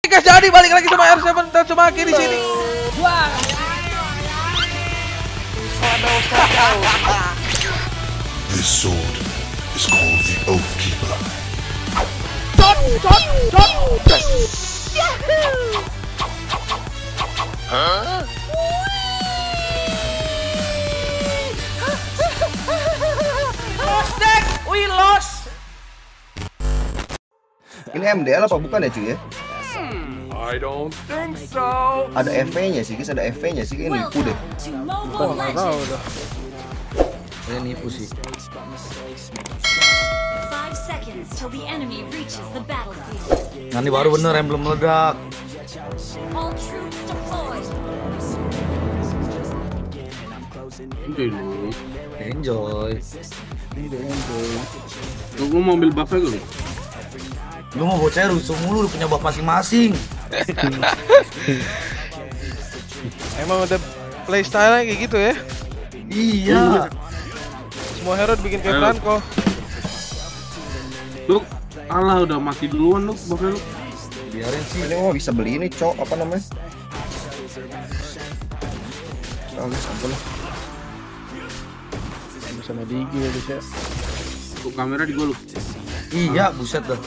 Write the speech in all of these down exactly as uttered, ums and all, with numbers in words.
Guys, jadi balik lagi sama R tujuh dan sama Aki di sini. Wah. This sword is called the Oathkeeper. Dot dot dot. Huh? We lost. Ini M D L apa bukan ya cuy ya? I don't think so. Ada F V-nya sih guys, ada F V-nya sih, kayak nipu deh. Gua nggak tahu dah. Saya nipu sih. Nah ini baru bener emblem meledak. Enjoy. Lu mau ambil buff-nya dulu? Lu mau bocah rusuh mulu, lu punya buff masing-masing. Emang udah playstyle kayak gitu ya? Iya. Semua hero bikin kayak Franco. Lu alah udah mati duluan lu buff-nya lu. Biarin sih. Ini mau bisa beli ini cok, apa namanya? Oh guys, ampun lah. Sama Digi ya guys ya. Tuh kamera di gua lu. Iya, buset dah.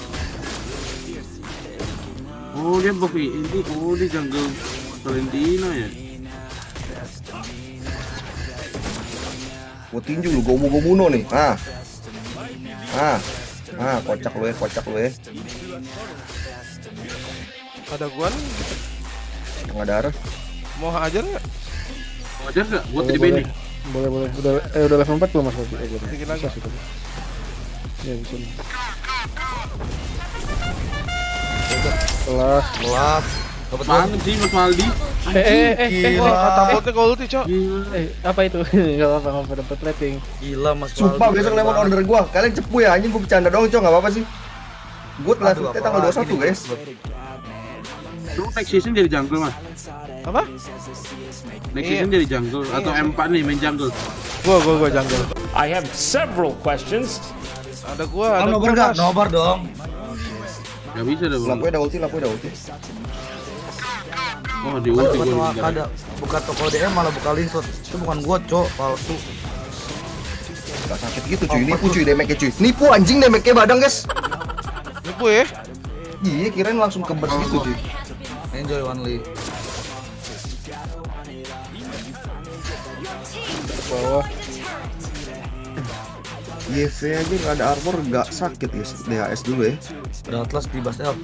Oh dia buff ini, oh dia jungle Valentina ya. Gua tinju lu, gua mau bunuh nih. Ah. Ah. Ah, kocak lu ya, kocak lu ya. Ada gua nih. Setengah darah. Mau hajar nggak? Wajar nggak? Gua tadi beni. Boleh boleh udah eh udah level empat belum Mas Bobi? Eh, belum. Dikit lagi. Bisa sih, tapi. Ya bisa. nih. Kelas. Kelas. Dapat Mana sih Mas Maldi? Eh eh eh eh, Gila. Wah, katapultnya gua ulti, Cok. Gila. eh apa itu? Enggak apa-apa, enggak apa dapat rating. Gila Mas Sumpah Waldi, besok keren lewat banget. order gua. Kalian cepu ya anjing, gua bercanda doang cok, enggak apa-apa sih. Gua telah Aduh, tanggal dua puluh satu apalagi guys. nih. Lu next season jadi jungle Mas? Apa? Next Iya. season jadi jungle atau Iya. M empat nih main jungle? Gua gua gua jungle. I have several questions. Ada gua, ada Oh, gua. nobar enggak? Mas. Nobar dong. Gak bisa dah bang. Lampu ada ulti, lampu ada ulti. Oh di ulti Bukan gua toko ada, buka toko D M malah buka link slot. Itu bukan gua, Cok, palsu. Enggak sakit gitu cuy, nipu cuy damage-nya cuy. Nipu anjing damage-nya badang guys. Nipu ya? Iya, kirain langsung ke burst gitu cuy. Enjoy Wanli. Bawah. Y V aja nggak ada armor nggak sakit guys. D H S dulu ya. Ada Atlas di bas L.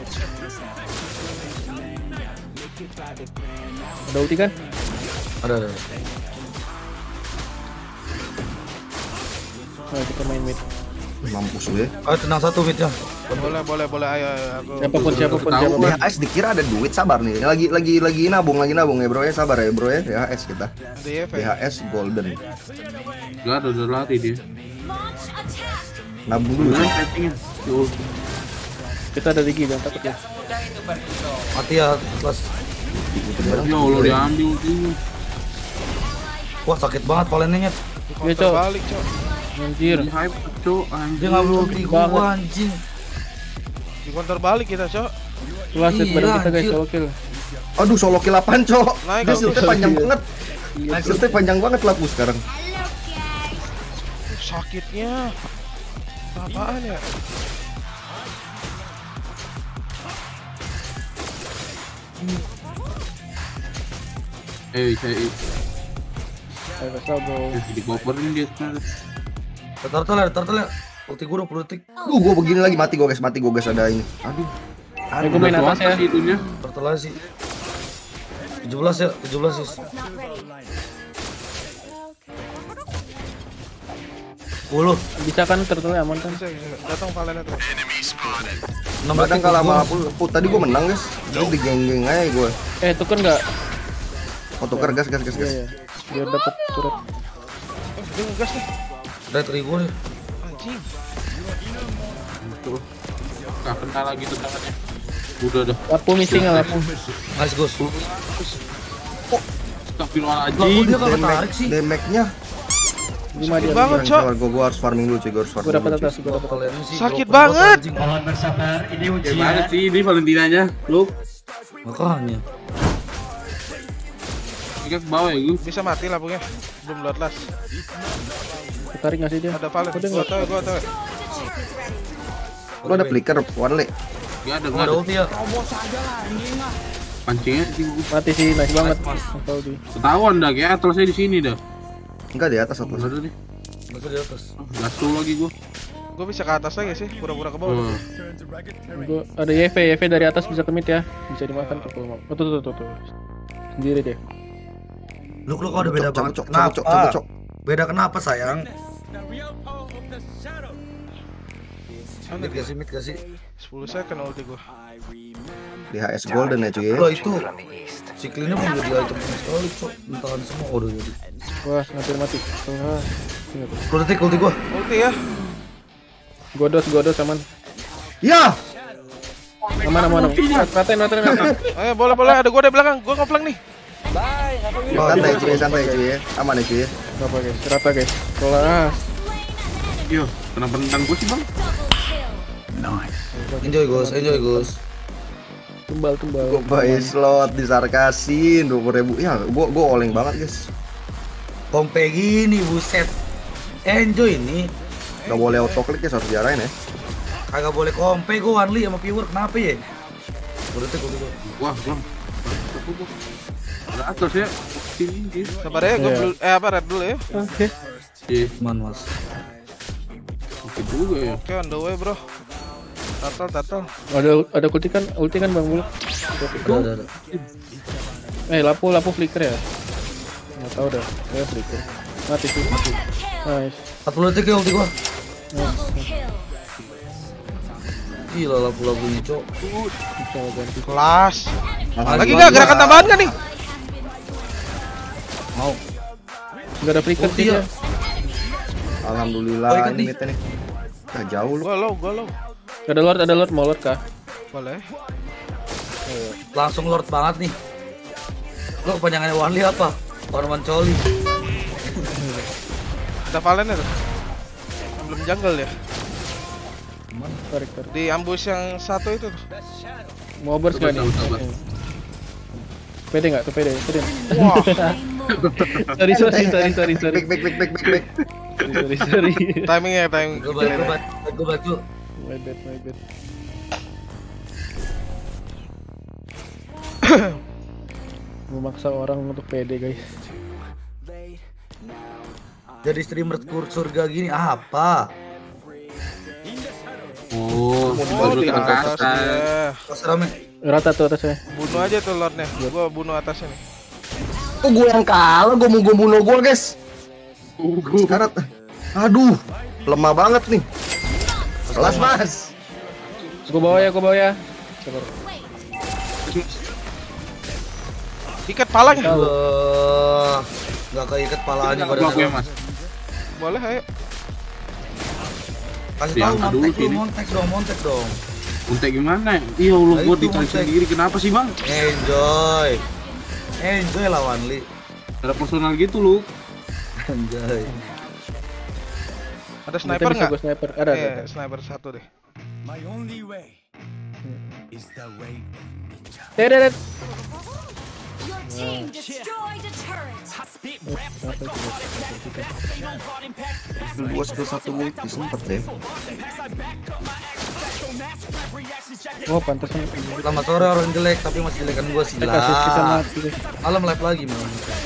Ada ulti kan? Ada ada. Nah, kita main mid. Mampus lu ya. Ayo tenang satu mid ya. Boleh, boleh, boleh. Ayo, ayo aku. Siapapun siapapun Tahu. siapapun. D H S dikira ada duit, sabar nih. Lagi lagi lagi nabung, lagi nabung ya bro ya, sabar ya bro ya. D H S kita. D F D H S golden. Gak ada udah latih dia. Nabung dulu Udah cuy. settingin. Di ulti. Kita ada Digi, jangan takut ya. Mati ya Atlas. Ya Allah diambil ultinya. Wah sakit banget palennya. Iya, Cok. Balik, Cok. Anjir. Di hype cok Dia anjing. ngambil ulti banget. gua anjing. Di counter balik kita, Cok. Kelas set Iya, bareng kita guys, anjir. solo kill. Aduh solo kill apaan cok? Naik, Dia siltnya panjang Iya. banget. Siltnya panjang banget lapu sekarang. Sakitnya. Apaan ya? Eh saya Ayo kasih bro. di coverin dia sekarang. Turtle ya, turtle ya. Ulti gua dua puluh detik. Duh gua begini lagi mati gua guys, mati gua guys ada ini. Aduh. Ayo gue main atas ya. Sih itunya. Turtle aja sih. tujuh belas ya, tujuh belas sih. sepuluh. Bisa kan turtle aman kan? Bisa, bisa. Datang Valena tuh. enam Badang detik kalah sama gua. lapu. Lapu tadi gua menang guys. Jadi digeng-geng aja gua. Eh, tuker enggak? Oh tuker gas gas gas Iya gas. ya. Biar dapat turret. Eh, dia ngegas nih. Red ribu nih. Anjing. Tuh. Gak kena lagi tuh tangannya. Udah dah. Lapu missing ya lapu. Nice Gus. Lapu Astagfirullahaladzim. dia kalau tarik sih. Damage-nya Lima dia. banget, Cok. Sabar, gua, gua harus farming dulu cuy, gua harus Gue farming dapat dulu cuy. atas, gue dapat. Palennya sih Sakit dua puluh banget. anjing. Mohon bersabar, ini Kayak ujian. banget sih ini Valentinanya. Lu Makanya. Ini ke bawah ya gue. Bisa mati lampunya. Belum load last. Tarik nggak sih dia? Ada Valen. Udah Gua nggak? tahu, gua tahu. Lo ada flicker, Warle. Gak ada, Gak gak ada ada. ulti ya. Pancingnya di sini. Mati sih, nice banget. Tahu di. Ketahuan dah, kayak atasnya di sini dah. Enggak di atas atlas. Ada nih. Gak di atas. Gasul lagi gua. Gua bisa ke atas lagi sih, pura-pura ke bawah. Oh. Gua ada Y V, Y V dari atas bisa ke mid ya. Bisa dimakan tuh kalau mau. Oh, tuh tuh tuh tuh. Sendiri deh. Lu lu kok ada beda Cok, banget. cok, cok, Kenapa? cok, cok, cok. Beda kenapa sayang? Mid gak sih, mid gak sih? sepuluh second ulti gua. Di H S Golden ya cuy. Lo itu si cleannya mau jadi item sekali cok. Bentahan semua udah jadi. Wah, hampir mati. Wah. Ingat tuh. Lu detik ulti gua. Ulti ya. Godos, godos aman. Ya. Aman, aman, aman. Ratain, ratain, ratain. Ayo boleh boleh ada gua di belakang. Gua ngeflank nih. Santai cuy, santai cuy ya. Aman ya cuy ya. Gak apa guys, rata guys. Kelas. Yo, kenapa nendang gua sih bang? Enjoy Gus, enjoy Gus. Tumbal, tumbal. Gue buy slot disarkasin dua puluh ribu. Ya, gua gua oleng banget guys. Kompe gini buset. Enjoy ini. Gak boleh auto click ya, harus diarahin ya. Kagak boleh kompe gua Wanli sama viewer kenapa ya? Gua detik ulti gua. Wah, bang. Apa gua? Ada atas ya. Sini, sini. Sabar ya, gua Iya. blue, eh apa red dulu ya. Oke. Iya, Man mas. oke juga ya. Oke, on the way, bro. Tatal, tatal. Ada ada ulti kan, ulti kan Bang Buluk. Ada ada ada. Eh, lapu lapu flicker ya. Nggak tahu dah. Ya flicker. Mati sih. Mati. Nice. empat puluh detik ya ulti gua. Nice. Gila lapu-lapunya cok. Bisa ganti. Kelas. Alhamdulillah. Lagi nggak gerakan tambahan kan nih? Mau. Enggak ada flicker Ulti sih ya. dia. Alhamdulillah Oh, ikan ini nih. midnya nih. Nah, jauh lu. Gua low, gua low. Ada lord, ada lord, mau lord kah? Boleh. Langsung lord banget nih. Lo kepanjangannya Wanli apa? Orman Coli. Ada Valen ya tuh. Belum jungle ya. Tarik, tarik. Di ambush yang satu itu tuh. Mau burst nggak nih? Sabar, sabar. Pede nggak? Tuh pede, pede. Wah. Sorry, sorry, sorry, sorry, sorry. Back back back back back back. Sorry, sorry. Timingnya, timing. Gue balik, gue balik, gue balik dulu. My bad, my bad. Memaksa orang untuk pede guys. Jadi streamer kur surga gini apa? Oh, Oh, baru di ke atas atas. dia. Pas rame. Rata tuh atasnya. Bunuh aja tuh lordnya. Gua bunuh atasnya nih. Kok gue yang kalah, gue mau gue bunuh gue guys. Sekarang, aduh, lemah banget nih. Kelas mas. Gua bawa ya, gua bawa ya. Sabar. Ikat palanya. Wah, nggak keikat palanya pada Aku ya mas. Boleh, ayo. Kasih Dia tahu angkat dulu montek lu, sini. montek dong, montek dong. Untek gimana? Iya Allah, Nah, gua itu ditarik Montek. sendiri. Kenapa sih bang? Enjoy. Enjoy lah Wanli. Ada personal gitu lu. Enjoy. Ada Kita sniper bisa nggak? gua sniper. Ada, ada. Iya, ada. sniper satu deh. Eh, ada, ada. Your team destroyed a turret. Dua skill satu multi sempet deh. Oh, pantesan. Selamat sore orang jelek, tapi masih jelekan gua sih Kita kasih kita lah. mati deh. Malam live lagi mau.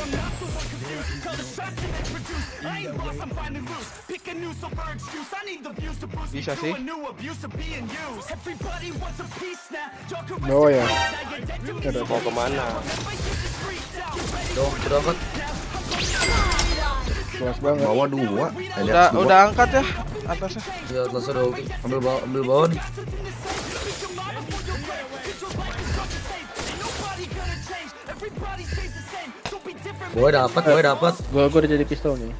Bisa sih. Bawa ya. Mau kemana? Dong, udah angkat. Luas banget. Bawah dua. Eh, di Udah atas dua. udah angkat ya atasnya. Ya, kelas udah oke. Ambil bawah, ambil bawah nih. Gue dapat, gue dapat. Gua gua udah jadi pistol nih.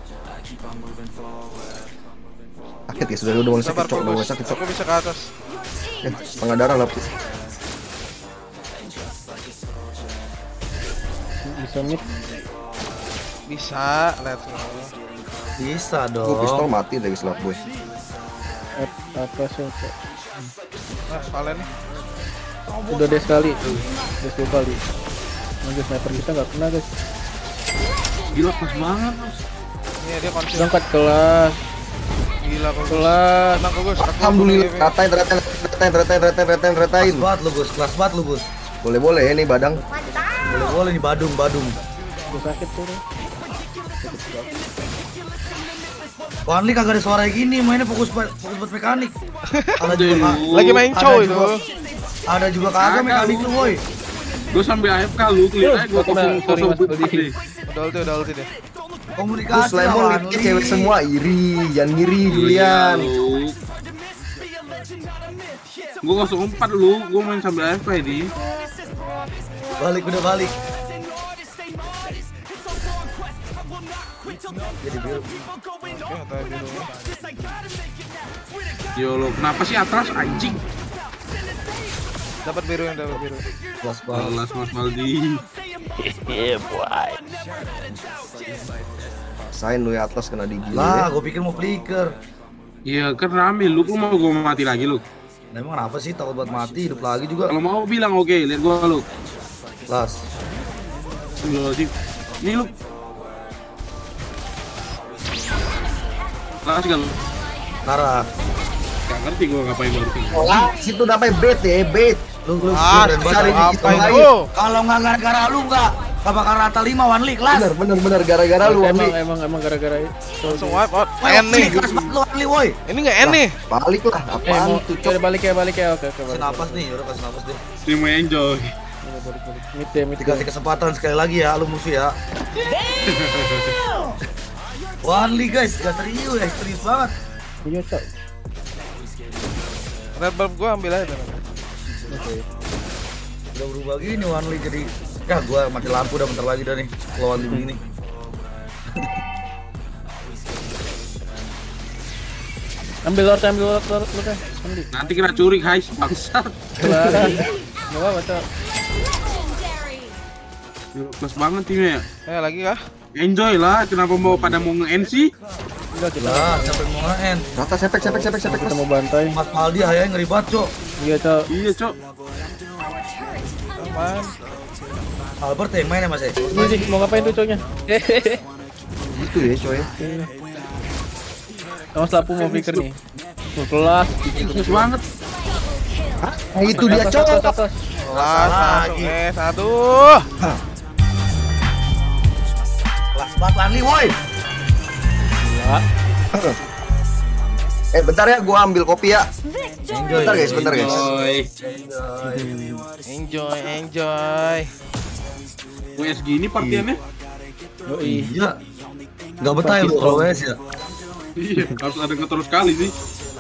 Sakit ya, sudah udah mulai sakit Sabar, cok, udah mulai fokus. sakit cok. Aku bisa ke atas. Eh, setengah darah lah. Bisa mid. Bisa, let's go. Bisa Gue pistol dong. mati dari slot gue. At atas ya, Cok. Nah, Valen nih. Udah des kali. Des dua kali. Nanti sniper kita nggak kena guys. Gila pas banget. Iya dia konsil. Angkat kelas. Gila kok. Kelas. Tenang kok Gus. Aku Alhamdulillah, aku- ratain, ratain, ratain, ratain, ratain, ratain, ratain. Kelas banget lu Gus, kelas banget lu Gus. Boleh boleh ini badang. Boleh boleh nih Badung, Badung. Gue sakit tuh. Wanli kagak ada suara gini, mainnya fokus ba- fokus buat mekanik. Ada juga Kak. Lagi main Ada cow itu. juga- Ada juga kagak mekanik lu woi. Gue sambil A F K lu, kelihatan gue Kena, kosong sorry, kosong Mas Budi. deh. Udah ulti, udah ulti deh. Terus Komunikasi Lemon lah, liatnya Wanli. cewek semua iri, jangan ngiri Iya, Julian. Gue kosong empat lu, gue main sambil A F K ini. Balik udah balik. Jadi biru. Oke, tahu dulu. Yo lo, kenapa sih atas anjing? Dapat biru yang dapat biru. Kelas banget. Balas Mas Maldi. Sain lu ya atas kena digigit. Lah, gue pikir mau flicker. Iya kan rame, lu kok mau gue mati lagi lu? Nah, emang kenapa sih takut buat mati, hidup lagi juga. Kalau mau bilang oke, lihat gua lu. Kelas. Lu sih. Ini lu. Kelas kan? Nara. Gak ngerti gua ngapain baru sini. Ah, situ namanya bait ya, bait. Lu lu Ah, keren banget. cari apa kita itu? lain. Kalau nggak gara-gara lu nggak, nggak bakal rata lima Wanli kelas. Bener bener bener gara-gara lu Emang Wanli. emang emang gara-gara itu. Langsung wipe out. Woi, N nih. kelas banget lu Wanli woi. Ini nggak N nih. Balik lah, Eh apaan mau tuh coba cok. balik ya balik ya oke oke Kasih balik. napas nih, udah kasih napas deh. Tim enjoy. Iya, balik balik. Mid deh mid deh. Dikasih kesempatan sekali lagi ya, lu musuh ya. Wanli guys, gak serius ya, serius banget. Iya cok. Red bulb gua ambil aja. Udah berubah gini Wanli jadi. Ya gua mati lampu udah bentar lagi dah nih. Kalau Wanli begini. Ambil lord ambil lord lord lord kan. Ambil. Nanti kena curi guys, bangsat. Kelas. Enggak apa-apa cok. Legendary. Yo, kelas banget timnya. Eh lagi kah? Enjoy lah, kenapa mau pada mau nge-N sih? Enggak kita. Lah, siapa yang mau nge-end? Rata sepek sepek sepek sepek. Kita mau bantai. Mas Maldi ayahnya ngeri banget, Cok. Iya cok. Iya, Cok. Aman. Albert yang main ya Mas ya? Ini sih mau ngapain tuh coknya? Gitu ya coy. Sama selapu mau flicker nih. Tuh kelas. Kelas banget. Nah itu dia Atas, cok. atas, atas. Kelas langsung eh aduh. Kelas banget Wanli, woi. Eh bentar ya, gua ambil kopi ya. Victory. Bentar guys, bentar guys. Enjoy. Enjoy, enjoy. W S gini partiannya. Yoi. Iya. Gak betah ya lu kalau W S ya? Iya, harus ada ngeterus kali sih.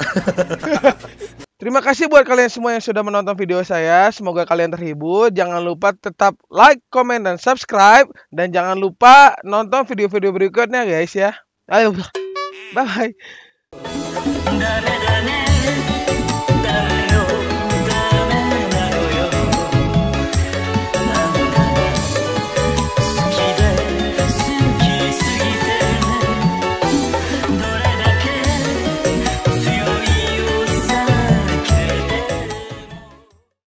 Terima kasih buat kalian semua yang sudah menonton video saya. Semoga kalian terhibur. Jangan lupa tetap like, comment, dan subscribe. Dan jangan lupa nonton video-video berikutnya guys ya. Ayo, bye.